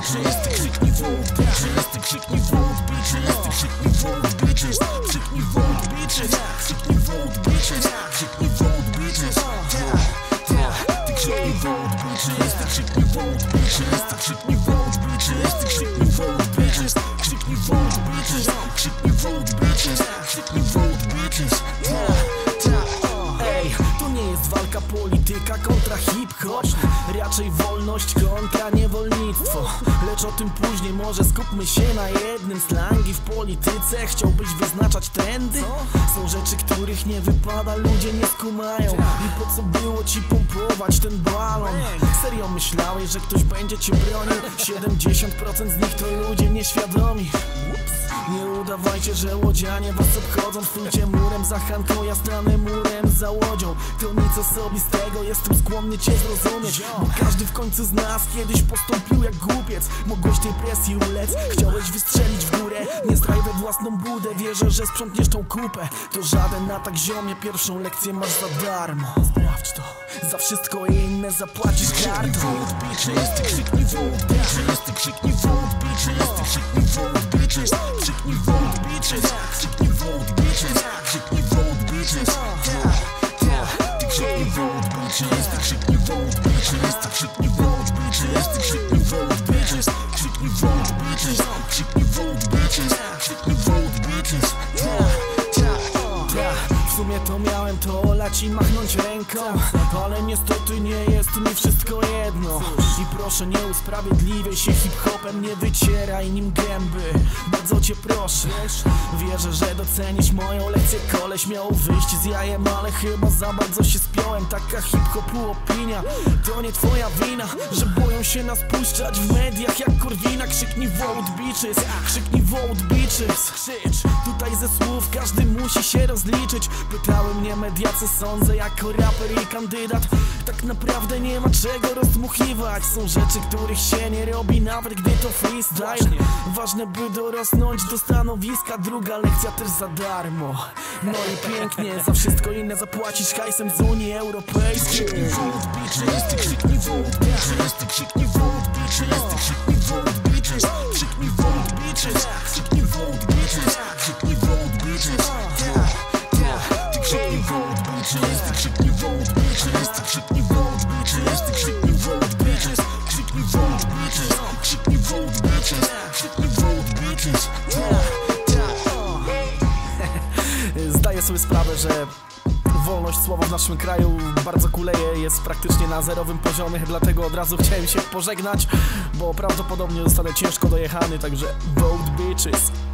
bitches. Krzyknij vote bitches. Krzyknij vote bitches. Krzyknij vote bitches. Krzyknij vote bitches. Krzyknij vote bitches. Krzyknij vote bitches. Krzyknij vote bitches. Krzyknij vote bitches. Krzyknij vote bitches. Krzyknij vote bitches. Krzyknij vote bitches. Krzyknij vote bitches. Krzyknij vote bitches. Ej, to nie jest walka polityka kontra hip-hop, raczej wolność kontra niewolnictwo. Lecz o tym później, może skupmy się na jednym. Slangi w polityce, chciałbyś wyznaczać trendy? Są rzeczy, których nie wypada, ludzie nie skumają. I po co było ci pompować ten balon? Serio myślałeś, że ktoś będzie cię bronił? 70% z nich to ludzie nieświadomi. Nie udawajcie, że łodzianie was obchodzą. Stójcie murem za Hanką, ja stanę murem za łodzią. To nic osobistego, jestem skłonny cię zrozumieć, bo każdy w końcu z nas kiedyś postąpił jak głupiec. Mogłeś tej presji ulec, chciałeś wystrzelić w górę. Nie straj we własną budę, wierzę, że sprzątniesz tą kupę. To żaden atak ziomie, pierwszą lekcję masz za darmo. Sprawdź to, za wszystko inne zapłacisz kartą. Krzyknij vote bitches. Krzyknij vote bitches. Krzyknij vote bitches. Krzyknij vote bitches. Krzyknij vote bitches. Krzyknij vote bitches. Krzyknij vote bitches. Krzyknij vote bitches. Krzyknij vote bitches. Krzyknij vote bitches. Krzyknij vote bitches. Krzyknij vote bitches. Krzyknij vote bitches. W sumie to miałem to olać i machnąć ręką, ale niestety nie jest mi wszystko jedno. I proszę, nie usprawiedliwiaj się hip-hopem, nie wycieraj nim gęby. Bardzo cię proszę, wierzę, że docenisz moją lekcję. Koleś miał wyjść z jajem, ale chyba za bardzo się spiąłem. Taka hip-hopu opinia, to nie twoja wina, że boją się nas puszczać w mediach jak Korwina. Krzyknij vote bitches. Krzyknij vote bitches. Krzycz, tutaj ze słów każdy musi się rozliczyć. Pytały mnie media, co sądzę jako raper i kandydat. Tak naprawdę nie ma czego rozdmuchiwać. Są rzeczy, których się nie robi, nawet gdy to freestyle. Ważne, by dorosnąć do stanowiska. Druga lekcja też za darmo. No i pięknie, za wszystko inne zapłacisz hajsem z Unii Europejskiej. Krzyknij vote bitches. Krzyknij vote bitches. Krzyknij vote bitches. Krzyknij vote bitches. Krzyknij vote bitches. Krzyknij vote bitches. Krzyknij vote bitches. Krzyknij vote bitches. Krzyknij vote bitches. Krzyknij vote bitches. Krzyknij vote bitches. Krzyknij vote bitches. Krzyknij vote bitches. Krzyknij vote bitches. Zdaję sobie sprawę, że wolność słowa w naszym kraju bardzo kuleje, jest praktycznie na zerowym poziomie. Dlatego od razu chciałem się pożegnać, bo prawdopodobnie zostanę ciężko dojechany. Także vote bitches.